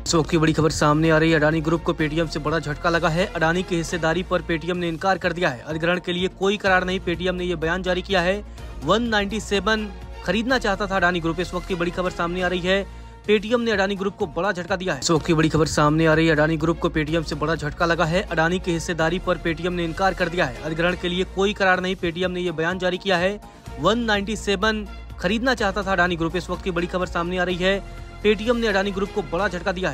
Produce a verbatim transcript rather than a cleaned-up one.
इस वक्त की बड़ी खबर सामने आ रही है। अडानी ग्रुप को पेटीएम से बड़ा झटका लगा है। अडानी की हिस्सेदारी पर पेटीएम ने इनकार कर दिया है। अधिग्रहण के लिए कोई करार नहीं, पेटीएम ने ये बयान जारी किया है। एक सौ सत्तानवे खरीदना चाहता था अडानी ग्रुप। इस वक्त की बड़ी खबर सामने आ रही है। पेटीएम ने अडानी ग्रुप को बड़ा झटका दिया है। इस वक्त की बड़ी खबर सामने आ रही है। अडानी ग्रुप को पेटीएम से बड़ा झटका लगा है। अडानी की हिस्सेदारी पर पेटीएम ने इनकार कर दिया है। अधिग्रहण के लिए कोई करार नहीं, पेटीएम ने ये बयान जारी किया है। एक सौ सत्तानवे खरीदना चाहता था अडानी ग्रुप। इस वक्त की बड़ी खबर सामने आ रही है। पेटीएम ने अडानी ग्रुप को बड़ा झटका दिया है।